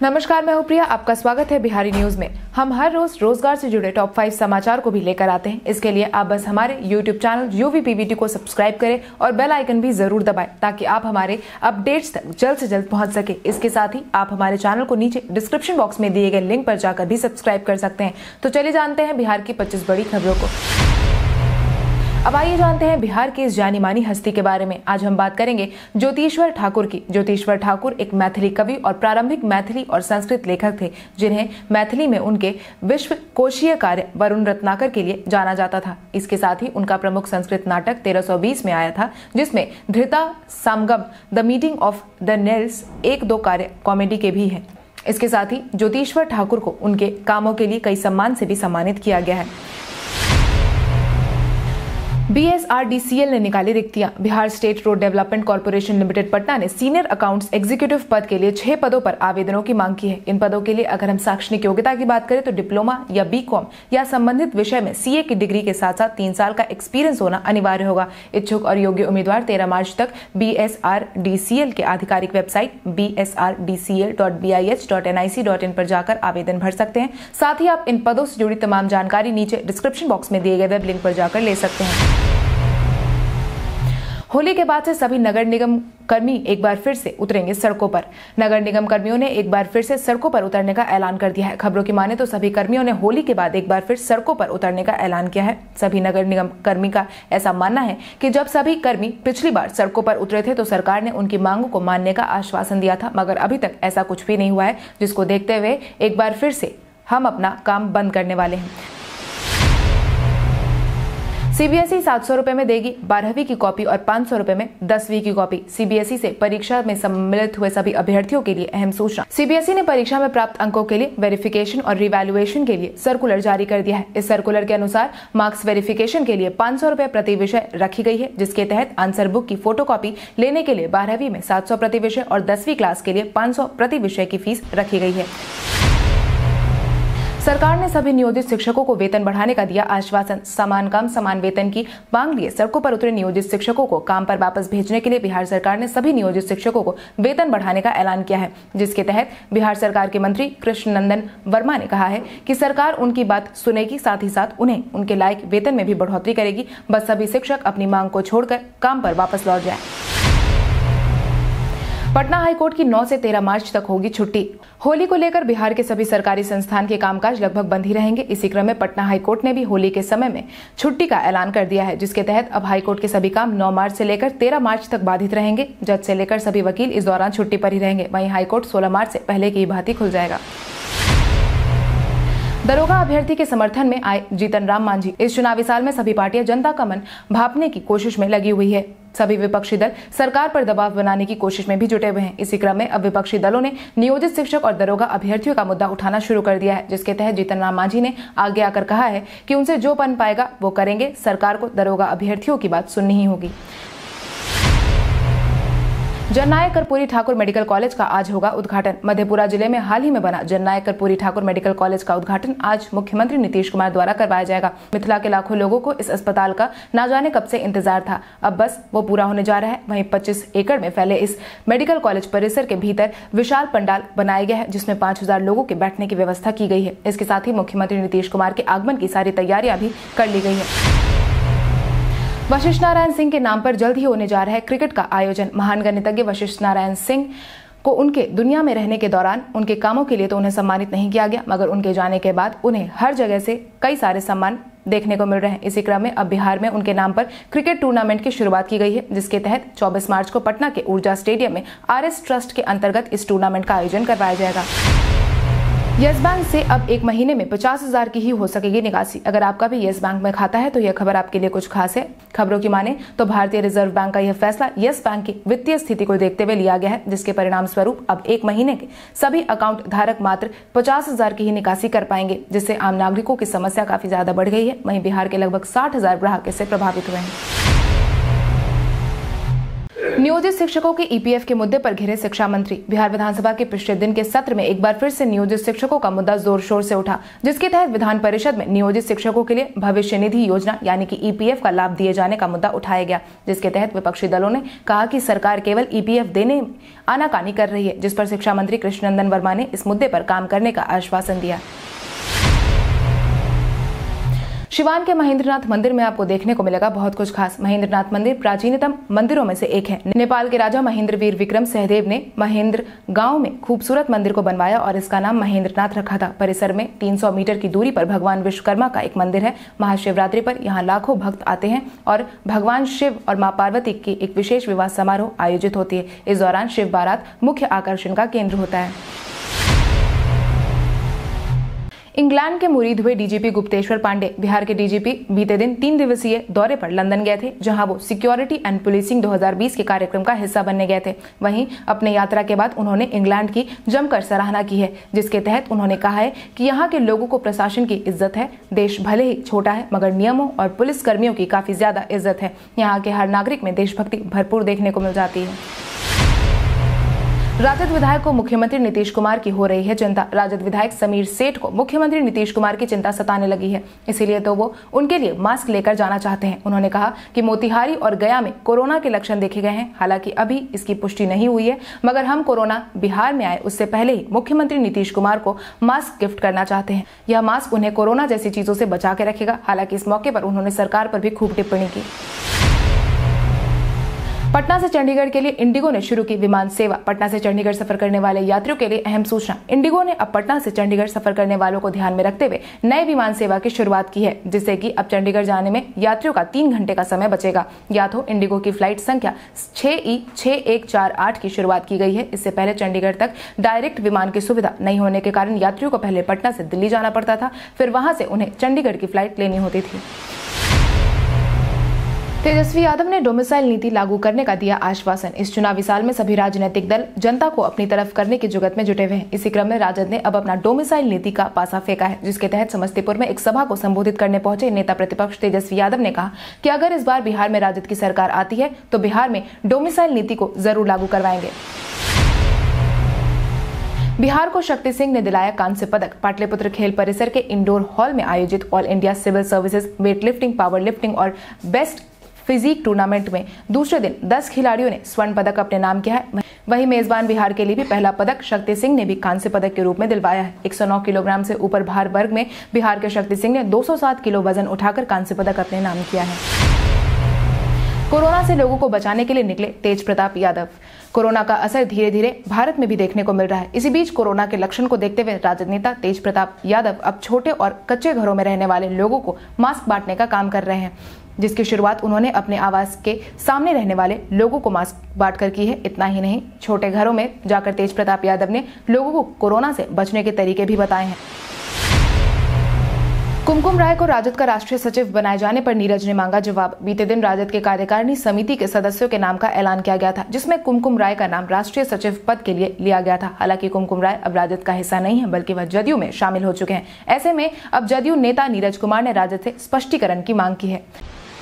नमस्कार, मैं हूं प्रिया। आपका स्वागत है बिहारी न्यूज में। हम हर रोज रोजगार से जुड़े टॉप 5 समाचार को भी लेकर आते हैं। इसके लिए आप बस हमारे YouTube चैनल UVPBT को सब्सक्राइब करें और बेल आइकन भी जरूर दबाएं ताकि आप हमारे अपडेट्स तक जल्द से जल्द पहुंच सके। इसके साथ ही आप हमारे चैनल को नीचे डिस्क्रिप्शन बॉक्स में दिए गए लिंक पर जाकर भी सब्सक्राइब कर सकते हैं। तो चलिए जानते हैं बिहार की 25 बड़ी खबरों को। अब आइए जानते हैं बिहार की इस जानी मानी हस्ती के बारे में। आज हम बात करेंगे ज्योतिश्वर ठाकुर की। ज्योतिश्वर ठाकुर एक मैथिली कवि और प्रारंभिक मैथिली और संस्कृत लेखक थे, जिन्हें मैथिली में उनके विश्व कोशीय कार्य वरुण रत्नाकर के लिए जाना जाता था। इसके साथ ही उनका प्रमुख संस्कृत नाटक 1320 में आया था, जिसमें धृता सामगम, the meeting of the nails, 1-2 कार्य कॉमेडी के भी हैं। इसके साथ ही ज्योतिश्वर ठाकुर को उनके कामों के लिए कई सम्मान से भी सम्मानित किया गया है। bsrdcl ने निकाली रिक्तियां। Bihar state road development corporation limited Patna ने सीनियर अकाउंट्स एग्जीक्यूटिव पद के लिए 6 पदों पर आवेदनों की मांग की है। इन पदों के लिए अगर हम शैक्षणिक योग्यता की बात करें तो डिप्लोमा या बीकॉम या संबंधित विषय में CA की डिग्री के साथ साथ 3 साल का एक्सपीरियंस होना अनिवार्य होगा। इच्छुक और योग्य उम्मीदवार 13 मार्च तक bsrdcl के आधिकारिक वेबसाइट bsrdcl.bih.nic.in पर जाकर आवेदन भर सकते हैं। साथ ही आप इन पदों से जुड़ी तमाम जानकारी नीचे डिस्क्रिप्शन बॉक्स में दिए गए वेब लिंक पर जाकर ले सकते हैं। होली के बाद से सभी नगर निगम कर्मी एक बार फिर से उतरेंगे सड़कों पर। नगर निगम कर्मियों ने एक बार फिर से सड़कों पर उतरने का ऐलान कर दिया है। खबरों की माने तो सभी कर्मियों ने होली के बाद एक बार फिर सड़कों पर उतरने का ऐलान किया है। सभी नगर निगम कर्मी का ऐसा मानना है कि जब सभी कर्मी पिछली बार सड़कों पर उतरे थे तो सरकार ने उनकी मांगों को मानने का आश्वासन दिया था, मगर अभी तक ऐसा कुछ भी नहीं हुआ है, जिसको देखते हुए एक बार फिर से हम अपना काम बंद करने वाले हैं। CBSE 700 रुपए में देगी 12वीं की कॉपी और 500 रुपए में 10वीं की कॉपी। CBSE से परीक्षा में सम्मिलित हुए सभी अभ्यर्थियों के लिए अहम सूचना। CBSE ने परीक्षा में प्राप्त अंकों के लिए वेरिफिकेशन और रिवैल्यूएशन के लिए सर्कुलर जारी कर दिया है। इस सर्कुलर के अनुसार मार्क्स वेरिफिकेशन के लिए 500 रुपए प्रति विषय रखी गई है, जिसके तहत आंसर बुक की फोटोकॉपी लेने के लिए 12वीं में 700 प्रति विषय और 10वीं क्लास के लिए 500 प्रति विषय की फीस रखी गई है। सरकार ने सभी नियोजित शिक्षकों को वेतन बढ़ाने का दिया आश्वासन। समान काम समान वेतन की मांग लिए सड़कों पर उतरे नियोजित शिक्षकों को काम पर वापस भेजने के लिए बिहार सरकार ने सभी नियोजित शिक्षकों को वेतन बढ़ाने का ऐलान किया है, जिसके तहत बिहार सरकार के मंत्री कृष्णनंदन वर्मा ने कहा है कि सरकार उनकी बात सुनेगी, साथ ही साथ उन्हें उनके लायक वेतन में भी बढ़ोतरी करेगी। बस सभी शिक्षक अपनी मांग को छोड़कर काम पर वापस लौट जाए। पटना हाई कोर्ट की 9 से 13 मार्च तक होगी छुट्टी। होली को लेकर बिहार के सभी सरकारी संस्थान के कामकाज लगभग बंद ही रहेंगे। इसी क्रम में पटना हाई कोर्ट ने भी होली के समय में छुट्टी का ऐलान कर दिया है, जिसके तहत अब हाई कोर्ट के सभी काम 9 मार्च से लेकर 13 मार्च तक बाधित रहेंगे। जज से लेकर सभी वकील इस दौरान छुट्टी पर ही रहेंगे। वहीं हाई कोर्ट 16 मार्च से पहले की भांति खुल जाएगा। दरोगा अभ्यर्थी के समर्थन में आए जीतन राम मांझी। इस चुनावी साल में सभी पार्टियां जनता का मन भांपने की कोशिश में लगी हुई है। सभी विपक्षी दल सरकार पर दबाव बनाने की कोशिश में भी जुटे हुए हैं। इसी क्रम में अब विपक्षी दलों ने नियोजित शिक्षक और दरोगा अभ्यर्थियों का मुद्दा उठाना शुरू कर दिया है, जिसके तहत जीतन राम मांझी ने आगे आकर कहा है कि उनसे जो बन पाएगा वो करेंगे। सरकार को दरोगा अभ्यर्थियों की बात सुननी ही होगी। जननायक करपूरी ठाकुर मेडिकल कॉलेज का आज होगा उद्घाटन। मधेपुरा जिले में हाल ही में बना जननायक करपूरी ठाकुर मेडिकल कॉलेज का उद्घाटन आज मुख्यमंत्री नीतीश कुमार द्वारा करवाया जाएगा। मिथिला के लाखों लोगों को इस अस्पताल का ना जाने कब से इंतजार था, अब बस वो पूरा होने जा रहा है। वहीं 25 एकड़ में फैले इस मेडिकल कॉलेज परिसर के भीतर विशाल पंडाल बनाया गया है, जिसमें 5000 लोगों के बैठने की व्यवस्था की गई है। इसके साथ ही मुख्यमंत्री नीतीश कुमार के आगमन की सारी तैयारियां भी कर ली गई है। वशिष्ठ नारायण सिंह के नाम पर जल्द ही होने जा रहा है क्रिकेट का आयोजन। महान गणितज्ञ वशिष्ठ नारायण सिंह को उनके दुनिया में रहने के दौरान उनके कामों के लिए तो उन्हें सम्मानित नहीं किया गया, मगर उनके जाने के बाद उन्हें हर जगह से कई सारे सम्मान देखने को मिल रहे हैं। इसी क्रम में अब बिहार में उनके नाम पर क्रिकेट टूर्नामेंट की शुरुआत की गई है, जिसके तहत 24 मार्च को पटना के ऊर्जा स्टेडियम में RS ट्रस्ट के अंतर्गत इस टूर्नामेंट का आयोजन करवाया जाएगा। यस बैंक से अब 1 महीने में 50,000 की ही हो सकेगी निकासी। अगर आपका भी यस बैंक में खाता है तो यह खबर आपके लिए कुछ खास है। खबरों की माने तो भारतीय रिजर्व बैंक का यह फैसला यस बैंक की वित्तीय स्थिति को देखते हुए लिया गया है, जिसके परिणाम स्वरूप अब 1 महीने के सभी अकाउंट धारक मात्र 50,000 की ही निकासी कर पाएंगे, जिससे आम नागरिकों की समस्या काफी ज्यादा बढ़ गई है। वहीं बिहार के लगभग 60,000 ग्राहक इससे प्रभावित हुए हैं। नियोजित शिक्षकों के ईपीएफ के मुद्दे पर घिरे शिक्षा मंत्री। बिहार विधानसभा के पिछले दिन के सत्र में एक बार फिर से नियोजित शिक्षकों का मुद्दा जोर शोर से उठा, जिसके तहत विधान परिषद में नियोजित शिक्षकों के लिए भविष्य निधि योजना यानी कि ईपीएफ का लाभ दिए जाने का मुद्दा उठाया गया, जिसके तहत विपक्षी दलों ने कहा कि सरकार केवल ईपीएफ देने आनाकानी कर रही है, जिस पर शिक्षा मंत्री कृष्णनंदन वर्मा ने इस मुद्दे पर काम करने का आश्वासन दिया। शिवान के महेंद्रनाथ मंदिर में आपको देखने को मिलेगा बहुत कुछ खास। महेंद्रनाथ मंदिर प्राचीनतम मंदिरों में से एक है। नेपाल के राजा महेंद्र वीर विक्रम सहदेव ने महेंद्र गांव में खूबसूरत मंदिर को बनवाया और इसका नाम महेंद्रनाथ रखा था। परिसर में 300 मीटर की दूरी पर भगवान विश्वकर्मा का एक मंदिर है। महाशिवरात्रि पर यहाँ लाखों भक्त आते हैं और भगवान शिव और माँ पार्वती की एक विशेष विवाह समारोह आयोजित होती है। इस दौरान शिव बारात मुख्य आकर्षण का केंद्र होता है। इंग्लैंड के मुरीद हुए डीजीपी गुप्तेश्वर पांडे बिहार के डीजीपी बीते दिन 3 दिवसीय दौरे पर लंदन गए थे, जहां वो सिक्योरिटी एंड पुलिसिंग 2020 के कार्यक्रम का हिस्सा बनने गए थे। वहीं अपने यात्रा के बाद उन्होंने इंग्लैंड की जमकर सराहना की है, जिसके तहत उन्होंने कहा है कि यहाँ के लोगों को प्रशासन की इज्जत है। देश भले ही छोटा है मगर नियमों और पुलिस कर्मियों की काफी ज्यादा इज्जत है। यहाँ के हर नागरिक में देशभक्ति भरपूर देखने को मिल जाती है। राजद विधायक को मुख्यमंत्री नीतीश कुमार की हो रही है चिंता। राजद विधायक समीर सेठ को मुख्यमंत्री नीतीश कुमार की चिंता सताने लगी है, इसीलिए तो वो उनके लिए मास्क लेकर जाना चाहते हैं। उन्होंने कहा कि मोतिहारी और गया में कोरोना के लक्षण देखे गए हैं, हालांकि अभी इसकी पुष्टि नहीं हुई है, मगर हम कोरोना बिहार में आए उससे पहले ही मुख्यमंत्री नीतीश कुमार को मास्क गिफ्ट करना चाहते हैं। यह मास्क उन्हें कोरोना जैसी चीजों से बचा के रखेगा। हालांकि इस मौके पर उन्होंने सरकार पर भी खूब टिप्पणी की। पटना से चंडीगढ़ के लिए इंडिगो ने शुरू की विमान सेवा। पटना से चंडीगढ़ सफर करने वाले यात्रियों के लिए अहम सूचना। इंडिगो ने अब पटना से चंडीगढ़ सफर करने वालों को ध्यान में रखते हुए नए विमान सेवा की शुरुआत की है, जिससे कि अब चंडीगढ़ जाने में यात्रियों का 3 घंटे का समय बचेगा। ज्ञात हो, इंडिगो की फ्लाइट संख्या 6E6148 की शुरुआत की गई है। इससे पहले चंडीगढ़ तक डायरेक्ट विमान की सुविधा नहीं होने के कारण यात्रियों को पहले पटना से दिल्ली जाना पड़ता था, फिर वहां से उन्हें चंडीगढ़ की फ्लाइट लेनी होती थी। तेजस्वी यादव ने डोमिसाइल नीति लागू करने का दिया आश्वासन। इस चुनावी साल में सभी राजनीतिक दल जनता को अपनी तरफ करने की जुगत में जुटे हुए हैं। इसी क्रम में राजद ने अब अपना डोमिसाइल नीति का पासा फेंका है, जिसके तहत समस्तीपुर में एक सभा को संबोधित करने पहुंचे नेता प्रतिपक्ष तेजस्वी यादव ने कहा कि अगर इस बार बिहार में राजद की सरकार आती है तो बिहार में डोमिसाइल नीति को जरूर लागू करवाएंगे। बिहार को शक्ति सिंह ने दिलाया कांस्य पदक। पाटलिपुत्र खेल परिसर के इंडोर हॉल में आयोजित all India civil services weight lifting, power lifting और बेस्ट फिजिक टूर्नामेंट में दूसरे दिन 10 खिलाड़ियों ने स्वर्ण पदक अपने नाम किया है। वहीं मेजबान बिहार के लिए भी पहला पदक शक्ति सिंह ने भी कांस्य पदक के रूप में दिलवाया है। 109 किलोग्राम से ऊपर भार वर्ग में बिहार के शक्ति सिंह ने 207 किलो वजन उठाकर कांस्य पदक अपने नाम किया है। कोरोना से लोगों को बचाने के लिए निकले तेज प्रताप यादव। कोरोना का असर धीरे धीरे भारत में भी देखने को मिल रहा है। इसी बीच कोरोना के लक्षण को देखते हुए राजद नेता तेज प्रताप यादव अब छोटे और कच्चे घरों में रहने वाले लोगों को मास्क बांटने का काम कर रहे हैं, जिसकी शुरुआत उन्होंने अपने आवास के सामने रहने वाले लोगों को मास्क बांटकर की है। इतना ही नहीं, छोटे घरों में जाकर तेज प्रताप यादव ने लोगों को कोरोना से बचने के तरीके भी बताए हैं। कुमकुम राय को राजद का राष्ट्रीय सचिव बनाए जाने पर नीरज ने मांगा जवाब। बीते दिन राजद के कार्यकारिणी समिति के सदस्यों के नाम का ऐलान किया गया था, जिसमें कुमकुम राय का नाम राष्ट्रीय सचिव पद के लिए लिया गया था। हालांकि कुमकुम राय अब राजद का हिस्सा नहीं है, बल्कि वह जदयू में शामिल हो चुके हैं। ऐसे में अब जदयू नेता नीरज कुमार ने राजद से स्पष्टीकरण की मांग की है।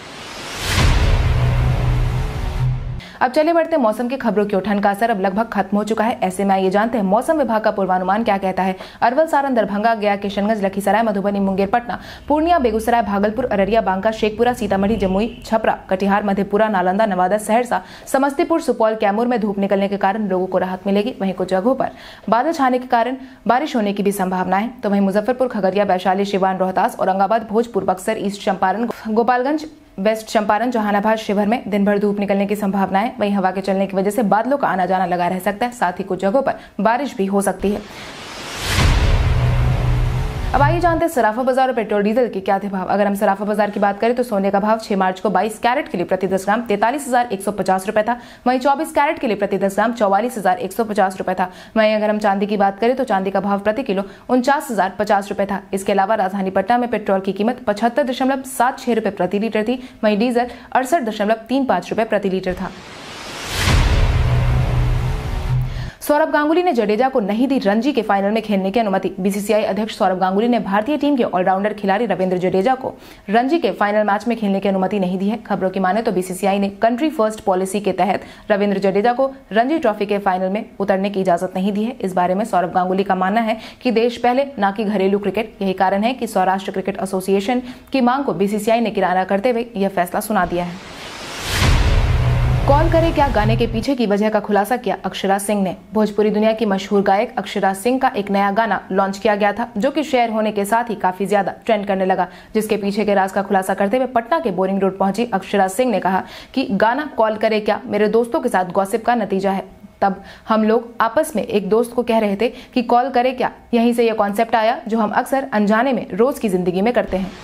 अब चले बढ़ते मौसम की खबरों की ओर। ठंड का असर अब लगभग खत्म हो चुका है। ऐसे में आइए जानते हैं मौसम विभाग का पूर्वानुमान क्या कहता है। अरवल, सारण, दरभंगा, गया, किशनगंज, लखीसराय, मधुबनी, मुंगेर, पटना, पूर्णिया, बेगूसराय, भागलपुर, अररिया, बांका, शेखपुरा, सीतामढ़ी, जमुई, छपरा, कटिहार, मधेपुरा, नालंदा, नवादा, सहरसा, समस्तीपुर, सुपौल, कैमूर में धूप निकलने के कारण लोगों को राहत मिलेगी। वहीं कुछ जगहों पर बादल छाने के कारण बारिश होने की भी संभावना है। तो वहीं मुजफ्फरपुर, खगड़िया, वैशाली, सिवान, रोहतास, औरंगाबाद, भोजपुर, बक्सर, ईस्ट चंपारण, गोपालगंज, वेस्ट चंपारण, जहानाबाद, शिवहर में दिन भर धूप निकलने की संभावना है। वहीं हवा के चलने की वजह से बादलों का आना जाना लगा रह सकता है, साथ ही कुछ जगहों पर बारिश भी हो सकती है। अब आइए जानते हैं सराफा बाजार और पेट्रोल डीजल के क्या थे भाव। अगर हम सराफा बाजार की बात करें तो सोने का भाव 6 मार्च को 22 कैरेट के लिए प्रति 10 ग्राम 43,150 रुपए था। वहीं 24 कैरेट के लिए प्रति 10 ग्राम 44,150 रुपए था। वहीं अगर हम चांदी की बात करें तो चांदी का भाव प्रति किलो 49,050 रुपए था। इसके अलावा राजधानी पटना में पेट्रोल की कीमत 75.76 रुपए प्रति लीटर थी। वहीं डीजल 68.35 रुपए प्रति लीटर था। सौरभ गांगुली ने जडेजा को नहीं दी रणजी के फाइनल में खेलने की अनुमति। बीसीसीआई अध्यक्ष सौरभ गांगुली ने भारतीय टीम के ऑलराउंडर खिलाड़ी रविंद्र जडेजा को रणजी के फाइनल मैच में खेलने की अनुमति नहीं दी है। खबरों की माने तो बीसीसीआई ने कंट्री फर्स्ट पॉलिसी के तहत रविंद्र जडेजा को रणजी ट्रॉफी के फाइनल में उतरने की इजाजत नहीं दी है। इस बारे में सौरभ गांगुली का मानना है कि देश पहले, न कि घरेलू क्रिकेट। यही कारण है कि सौराष्ट्र क्रिकेट एसोसिएशन की मांग को बीसीसीआई ने किनारा करते हुए यह फैसला सुना दिया है। कॉल करे क्या गाने के पीछे की वजह का खुलासा किया अक्षरा सिंह ने। भोजपुरी दुनिया की मशहूर गायक अक्षरा सिंह का एक नया गाना लॉन्च किया गया था, जो कि शेयर होने के साथ ही काफी ज्यादा ट्रेंड करने लगा। जिसके पीछे के राज का खुलासा करते हुए पटना के बोरिंग रोड पहुंची अक्षरा सिंह ने कहा कि गाना कॉल करे क्या मेरे दोस्तों के साथ गॉसिप का नतीजा है। तब हम लोग आपस में एक दोस्त को कह रहे थे कि कॉल करे क्या, यहीं से यह कॉन्सेप्ट आया जो हम अक्सर अनजाने में रोज की जिंदगी में करते हैं।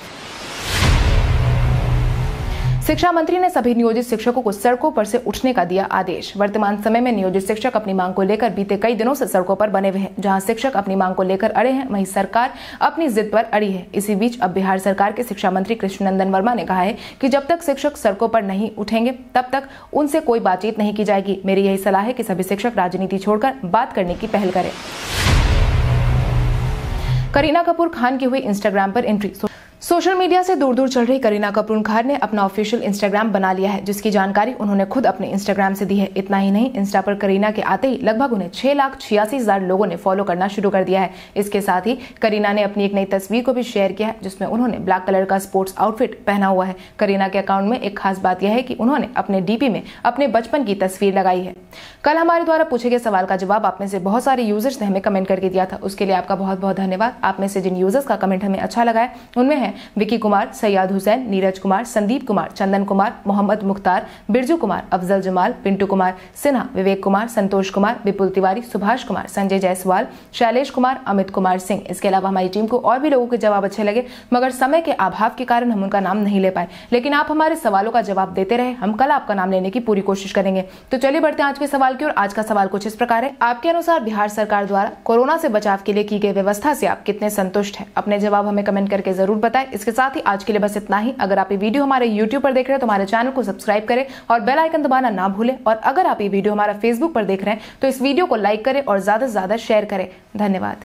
शिक्षा मंत्री ने सभी नियोजित शिक्षकों को सड़कों पर से उठने का दिया आदेश। वर्तमान समय में नियोजित शिक्षक अपनी मांग को लेकर बीते कई दिनों से सड़कों पर बने हुए हैं। जहां शिक्षक अपनी मांग को लेकर अड़े हैं, वहीं सरकार अपनी जिद पर अड़ी है। इसी बीच अब बिहार सरकार के शिक्षा मंत्री कृष्णनंदन वर्मा ने कहा है कि जब तक शिक्षक सड़कों पर नहीं उठेंगे तब तक उनसे कोई बातचीत नहीं की जाएगी। मेरी यही सलाह है कि सभी शिक्षक राजनीति छोड़कर बात करने की पहल करें। करीना कपूर खान की हुई इंस्टाग्राम पर एंट्री। सोशल मीडिया से दूर दूर चल रही करीना कपूर खान ने अपना ऑफिशियल इंस्टाग्राम बना लिया है, जिसकी जानकारी उन्होंने खुद अपने इंस्टाग्राम से दी है। इतना ही नहीं, इंस्टा पर करीना के आते ही लगभग उन्हें 6,86,000 लोगों ने फॉलो करना शुरू कर दिया है। इसके साथ ही करीना ने अपनी एक नई तस्वीर को भी शेयर किया है, जिसमें उन्होंने ब्लैक कलर का स्पोर्ट्स आउटफिट पहना हुआ है। करीना के अकाउंट में एक खास बात यह है कि उन्होंने अपने डीपी में अपने बचपन की तस्वीर लगाई है। कल हमारे द्वारा पूछे गए सवाल का जवाब आप में से बहुत सारे यूजर्स ने हमें कमेंट करके दिया था, उसके लिए आपका बहुत बहुत धन्यवाद। आप में से जिन यूजर्स का कमेंट हमें अच्छा लगा है उनमें है विकी कुमार, सैयद हुसैन, नीरज कुमार, संदीप कुमार, चंदन कुमार, मोहम्मद मुख्तार, बिरजू कुमार, अफजल जमाल, पिंटू कुमार सिन्हा, विवेक कुमार, संतोष कुमार, विपुल तिवारी, सुभाष कुमार, संजय जायसवाल, शैलेश कुमार, अमित कुमार सिंह। इसके अलावा हमारी टीम को और भी लोगों के जवाब अच्छे लगे, मगर समय के अभाव के कारण हम उनका नाम नहीं ले पाए। लेकिन आप हमारे सवालों का जवाब देते रहे, हम कल आपका नाम लेने की पूरी कोशिश करेंगे। तो चलिए बढ़ते हैं आज के सवाल की ओर। आज का सवाल कुछ इस प्रकार है। आपके अनुसार बिहार सरकार द्वारा कोरोना से बचाव के लिए की गई व्यवस्था से आप कितने संतुष्ट हैं? अपने जवाब हमें कमेंट करके जरूर बताएं। इसके साथ ही आज के लिए बस इतना ही। अगर आप ये वीडियो हमारे YouTube पर देख रहे हैं तो हमारे चैनल को सब्सक्राइब करें और बेल आइकन दबाना ना भूलें। और अगर आप ये वीडियो हमारा Facebook पर देख रहे हैं तो इस वीडियो को लाइक करें और ज्यादा से ज्यादा शेयर करें। धन्यवाद।